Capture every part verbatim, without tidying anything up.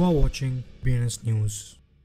You are watching B N S News.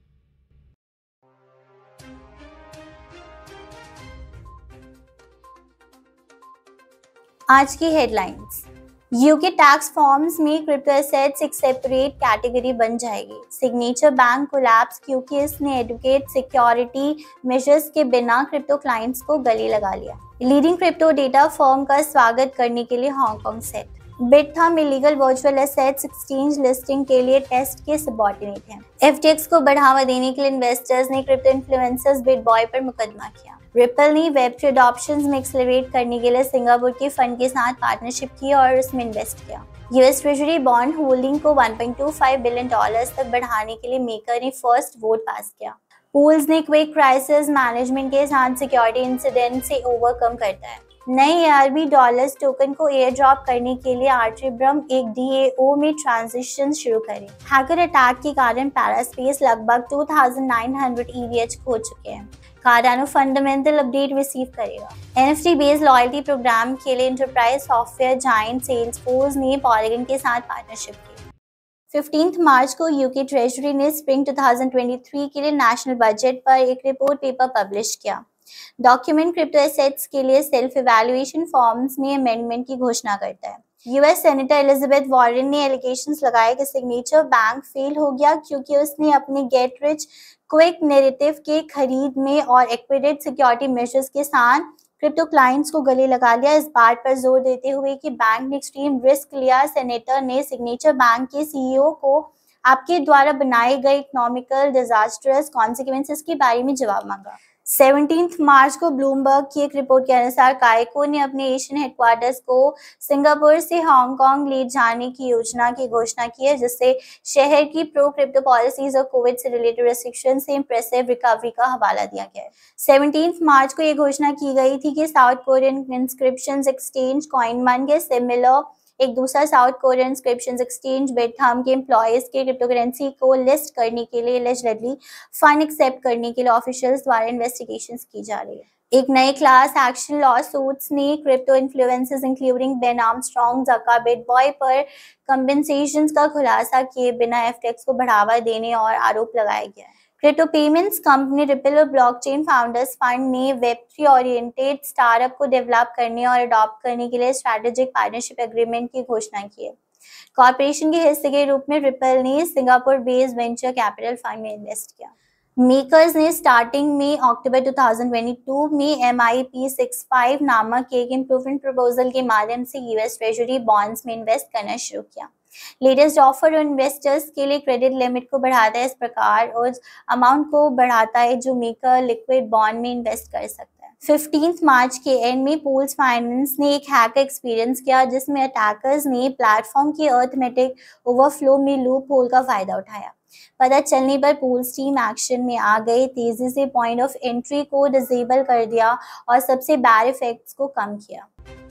आज की headlines. UK tax forms में crypto assets एक separate category बन जाएगी। सिग्नेचर बैंक कोलैप्स क्योंकि इसने एडवोकेट सिक्योरिटी मेजर्स के बिना क्रिप्टो क्लाइंट्स को गले लगा लिया। लीडिंग क्रिप्टो डेटा फर्म का स्वागत करने के लिए Hong Kong set. Bithumb illegal virtual assets exchange listing के लिए टेस्ट के सबऑर्डिनेट हैं। एफटीएक्स को बढ़ावा देने के लिए इन्वेस्टर्स ने क्रिप्टो इन्फ्लुएंसर्स बिटबॉय पर मुकदमा किया। रिपल ने वेब थ्री अडॉप्शंस में एक्सेलरेट करने के लिए सिंगापुर के फंड के साथ पार्टनरशिप की और उसमें इन्वेस्ट किया। यूएस ट्रेजरी बॉन्ड होल्डिंग को one point two five billion dollars तक बढ़ाने के लिए मेकर ने फर्स्ट वोट पास किया। पूल्स ने क्विक क्राइसिस मैनेजमेंट के साथ सिक्योरिटी इंसिडेंट से ओवरकम करता है। नए एआरबी डॉलर्स टोकन को एयर ड्रॉप करने के लिए आर्टिब्रम एक डीएओ में ट्रांजिशन शुरू करें। हैकर अटैक के कारण पैरास्पेस लगभग two thousand nine hundred ETH खो चुके हैं। कार्डानो फंडामेंटल अपडेट रिसीव करेगा। एनएफटी बेस्ड लॉयल्टी प्रोग्राम के लिए एंटरप्राइज सॉफ्टवेयर जायंट सेल्सफोर्स ने पॉलीगन के साथ पार्टनरशिप की। फिफ्टींथ मार्च को यूके ट्रेजरी ने spring two thousand twenty three के लिए नेशनल बजट पर एक रिपोर्ट पेपर पब्लिश किया। डॉक्यूमेंट क्रिप्टो एसेट्स के लिए सेल्फ इवैल्यूएशन फॉर्म्स में अमेंडमेंट की घोषणा करता है। यूएस सेनेटर एलिजाबेथ वारेन ने एलिगेशंस लगाए कि सिग्नेचर बैंक फेल हो गया क्योंकि उसने अपने गेट रिच क्विक नैरेटिव के खरीद में और एक्विडेड सिक्योरिटी मेजर्स के साथ क्रिप्टो क्लाइंट्स को गले लगा लिया। इस बात पर जोर देते हुए कि बैंक ने एक्सट्रीम रिस्क लिया, सेनेटर ने सिग्नेचर बैंक के सीईओ को आपके द्वारा बनाए गए इकोनॉमिकल डिजास्टर्स कॉन्सिक्वेंसेस के बारे में जवाब मांगा। सेवनटीन्थ मार्च को ब्लूमबर्ग की एक रिपोर्ट के अनुसार काइको ने अपने एशियन हेडक्वार्टर्स को सिंगापुर से हांगकांग ले जाने की योजना की घोषणा की है, जिससे शहर की प्रो क्रिप्टो पॉलिसीज और कोविड से रिलेटेड रेस्ट्रिक्शन से इंप्रेसिव रिकवरी का हवाला दिया गया है। सेवनटीन्थ मार्च को यह घोषणा की गई थी कि साउथ कोरियन इंस्क्रिप्शन एक्सचेंज कॉइनमन के सिमिलर एक दूसरा South Korean inscription exchange Bithumb के एम्प्लॉयज के क्रिप्टोकरेंसी को लिस्ट करने के लिए एलिजिबली फंड एक्सेप्ट करने के लिए ऑफिशियल्स द्वारा इन्वेस्टिगेशंस की जा रही है। एक नए क्लास एक्शन लॉ सूट्स ने crypto influencers including Ben Armstrong, ज़का, बिटबॉय पर कंपेंसेशंस का खुलासा किए बिना एफटीएक्स को बढ़ावा देने और आरोप लगाया गया है। क्रिप्टो पेमेंट्स कंपनी रिपल और ब्लॉकचेन फाउंडर्स फंड ने वेब थ्री ओरिएंटेड स्टार्टअप को डेवलप करने और अडॉप्ट करने के लिए स्ट्रैटेजिक पार्टनरशिप एग्रीमेंट की घोषणा की है। कॉर्पोरेशन के हिस्से के रूप में रिपल ने Singapore based venture capital fund में इन्वेस्ट किया। मेकर्स ने स्टार्टिंग में October two thousand twenty two में M I P sixty five नामक एक इम्प्रूवमेंट प्रपोजल के माध्यम से यूएस ट्रेजरी बॉन्ड्स में इन्वेस्ट करना शुरू किया। लेटेस्ट ऑफर और इन्वेस्टर्स के लिए क्रेडिट लिमिट को बढ़ाता है, इस प्रकार उस अमाउंट को बढ़ाता है जो मेकर लिक्विड बॉन्ड में इन्वेस्ट कर सकता है। फिफ्टींथ मार्च के एंड में पूल्स फाइनेंस ने एक हैकर एक्सपीरियंस किया जिसमें अटैकर्स ने प्लेटफॉर्म के अर्थमेटिक ओवरफ्लो में लूप होल का फायदा उठाया। पता चलने पर पूल्स टीम एक्शन में आ गई, तेजी से पॉइंट ऑफ एंट्री को डिसेबल कर दिया और सबसे बैड इफेक्ट्स को कम किया।